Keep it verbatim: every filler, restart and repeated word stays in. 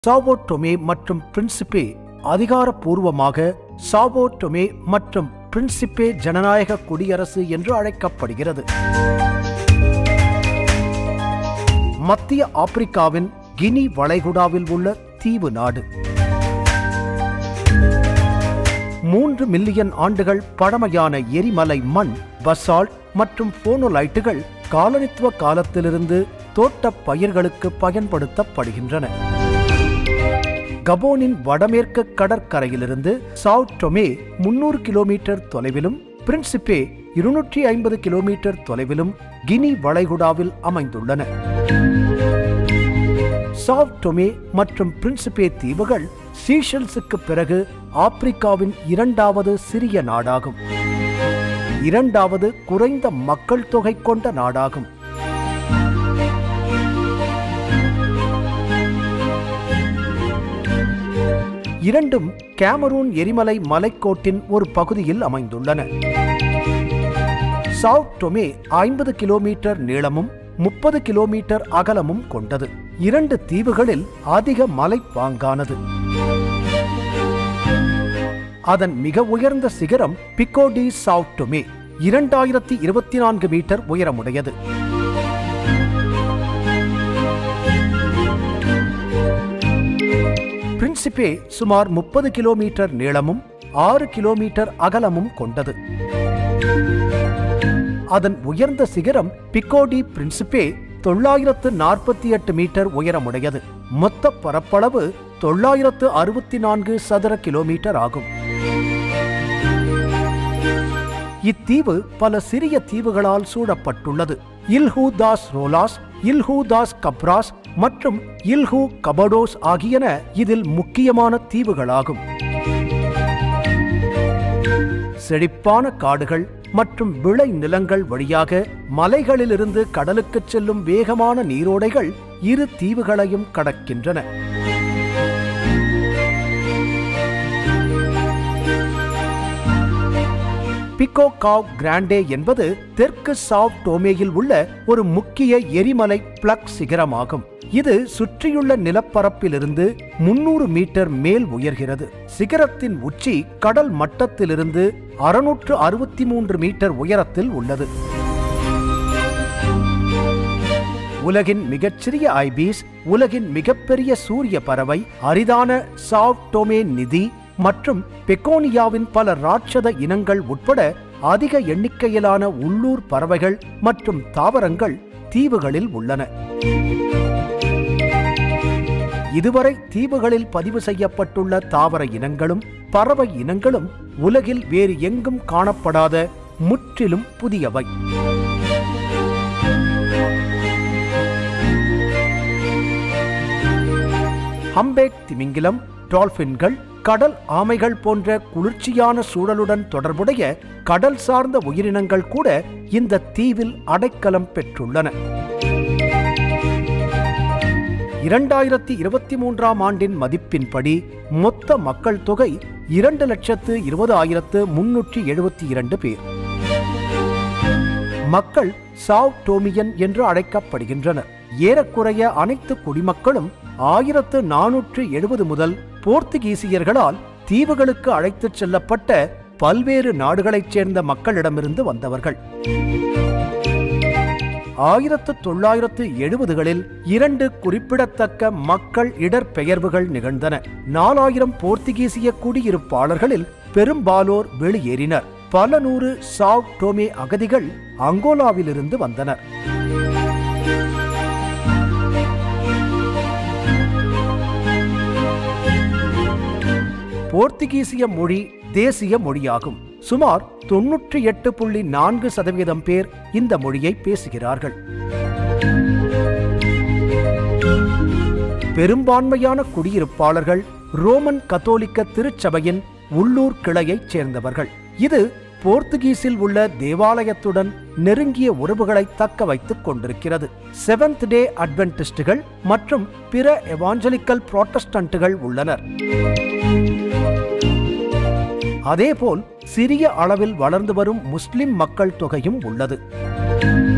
சாவோ டோமே மற்றும் பிரின்சிபே அதிகாரப்பூர்வமாக சாவோ டோமே மற்றும் பிரின்சிபே ஜனநாயக குடியரசு என்று அழைக்கப்படுகிறது. மத்திய ஆப்பிரிக்காவின் கினி வளைகுடாவில் உள்ள தீவு நாடு. மூன்று மில்லியன் ஆண்டுகள் பழமையான எரிமலை மண், பசால்ட் மற்றும் போனோலைட்டுகள் காலனித்துவ காலத்திலிருந்து தோட்டப் பயிர்களுக்கு பயன்படுத்தப்படுகின்றன. கபோனின் வடமேற்கு கடற்கரையிலிருந்து சாவோ டோமே முன்னூறு கிலோமீட்டர் தொலைவிலும் பிரின்சிபே இருநூற்றி ஐம்பது கிலோமீட்டர் தொலைவிலும் கினி வளைகுடாவில் அமைந்துள்ளன. சாவோ டோமே மற்றும் பிரின்சிபே தீவுகள் சீஷெல்ஸுக்கு பிறகு ஆப்பிரிக்காவின் இரண்டாவது சிறிய நாடாகும். இரண்டாவது குறைந்த மக்கள் தொகை கொண்ட நாடாகும். இரண்டும் கேமரூன் எரிமலை மலைக்கோட்டின் ஒரு பகுதியில் அமைந்துள்ளன. சாவோ டோமே ஐம்பது கிலோமீட்டர் நீளமும் முப்பது கிலோமீட்டர் அகலமும் கொண்டது. இரண்டு தீவுகளில் அதிக மலைப்பாங்கானது. அதன் மிக உயர்ந்த சிகரம் பிகோ டி சாவோ டோமே இரண்டாயிரத்தி இருபத்தி நான்கு மீட்டர் உயரமுடையது. பிரின்சிபே சுமார் முப்பது கிலோமீட்டர் நீளமும் ஆறு கிலோமீட்டர் அகலமும் கொண்டது. அதன் உயர்ந்த சிகரம் பிகோ டி பிரின்சிபே தொள்ளாயிரத்து நாற்பத்தி எட்டு மீட்டர் உயரமுடையது. மொத்த பரப்பளவு தொள்ளாயிரத்து அறுபத்தி நான்கு சதுர கிலோமீட்டர் ஆகும். இத்தீவு பல சிறிய தீவுகளால் சூழப்பட்டுள்ளது. இல்ஹூ தாஸ் ரோலாஸ், இல்ஹூ தாஸ் கப்ராஸ் மற்றும் இல்ஹூ கபடோஸ் ஆகியன இதில் முக்கியமான தீவுகளாகும். செழிப்பான காடுகள் மற்றும் விளை நிலங்கள் வழியாக மலைகளிலிருந்து கடலுக்கு செல்லும் வேகமான நீரோடைகள் இரு தீவுகளையும் கடக்கின்றன. பிகோ காவ் கிராண்டே என்பது தெற்கு சாவோ டோமேயில் உள்ள ஒரு முக்கிய எரிமலை பிளக் சிகரமாகும். இது சுற்றியுள்ள நிலப்பரப்பிலிருந்து முன்னூறு மீட்டர் மேல் உயர்கிறது. சிகரத்தின் உச்சி கடல் மட்டத்திலிருந்து அறுநூற்று அறுபத்தி மூன்று மீட்டர் உயரத்தில் உள்ளது. உலகின் மிகச்சிறிய ஐபீஸ், உலகின் மிகப்பெரிய சூரிய பறவை, அரிதான சாவோ டோமே நிதி மற்றும் பெகோனியாவின் பல ராட்சத இனங்கள் உட்பட அதிக எண்ணிக்கையிலான உள்ளூர் பறவைகள் மற்றும் தாவரங்கள் தீவுகளில் உள்ளன. இதுவரை தீவுகளில் பதிவு செய்யப்பட்டுள்ள தாவர இனங்களும் பறவை இனங்களும் உலகில் வேறு எங்கும் காணப்படாத முற்றிலும் புதியவை. ஹம்பேக் திமிங்கிலம், டால்பின்கள், கடல் ஆமைகள் போன்ற குளிர்ச்சியான சூழலுடன் தொடர்புடைய கடல் சார்ந்த உயிரினங்கள் கூட இந்த தீவில் அடைக்கலம் பெற்றுள்ளன. இரண்டாயிரத்தி இருபத்தி மூன்றாம் ஆண்டின் மதிப்பின்படி மொத்த மக்கள் தொகை இரண்டு லட்சத்து இருபது ஆயிரத்து முன்னூற்றி எழுபத்தி இரண்டு பேர். மக்கள் சாவோ டோமியன் என்று அழைக்கப்படுகின்றனர். ஏறக்குறைய அனைத்து குடிமக்களும் ஆயிரத்து நானூற்று எழுபது முதல் போர்த்துகீசியர்களால் தீவுகளுக்கு அழைத்துச் செல்லப்பட்ட பல்வேறு நாடுகளைச் சேர்ந்த மக்களிடமிருந்து வந்தவர்கள். ஆயிரத்து தொள்ளாயிரத்து எழுபதுகளில் இரண்டு குறிப்பிடத்தக்க மக்கள் இடர்பெயர்வுகள் நிகழ்ந்தன. நாலாயிரம் போர்த்துகீசிய குடியிருப்பாளர்களில் பெரும்பாலோர் வெளியேறினர். பல நூறு சாவோ டோமே அகதிகள் அங்கோலாவிலிருந்து வந்தனர். போர்த்துகீசிய மொழி தேசிய மொழியாகும். சுமார் தொன்னூற்றி எட்டு புள்ளி நான்கு சதவீதம் பேர் இந்த மொழியை பேசுகிறார்கள். பெரும்பான்மையான குடியிருப்பாளர்கள் ரோமன் கத்தோலிக்க திருச்சபையின் உள்ளூர் கிளையைச் சேர்ந்தவர்கள். இது போர்த்துகீசில் உள்ள தேவாலயத்துடன் நெருங்கிய உறவுகளை தக்க வைத்துக் கொண்டிருக்கிறது. செவன்த் டே அட்வென்டிஸ்டுகள் மற்றும் பிற எவாஞ்சலிக்கல் புராட்டஸ்டன்ட்டுகள் உள்ளனர். அதேபோல் சிறிய அளவில் வளர்ந்து வரும் முஸ்லிம் மக்கள் தொகையும் உள்ளது.